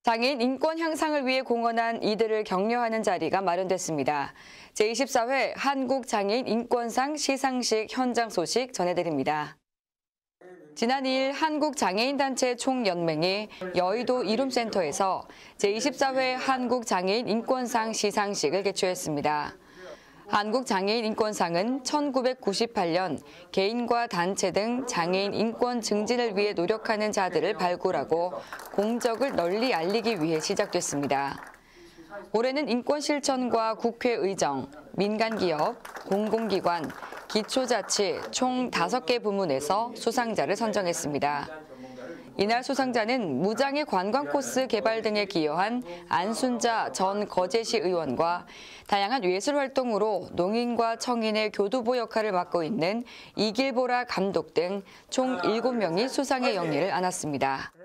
장애인 인권 향상을 위해 공헌한 이들을 격려하는 자리가 마련됐습니다. 제24회 한국장애인 인권상 시상식 현장 소식 전해드립니다. 지난 2일 한국장애인단체 총연맹이 여의도 이룸센터에서 제24회 한국장애인 인권상 시상식을 개최했습니다. 한국장애인 인권상은 1998년 개인과 단체 등 장애인 인권 증진을 위해 노력하는 자들을 발굴하고 공적을 널리 알리기 위해 시작됐습니다. 올해는 인권 실천과 국회의정, 민간기업, 공공기관, 기초자치 총 5개 부문에서 수상자를 선정했습니다. 이날 수상자는 무장애 관광 코스 개발 등에 기여한 안순자 전 거제시 의원과 다양한 예술 활동으로 농인과 청인의 교두보 역할을 맡고 있는 이길보라 감독 등 총 7명이 수상의 영예를 안았습니다.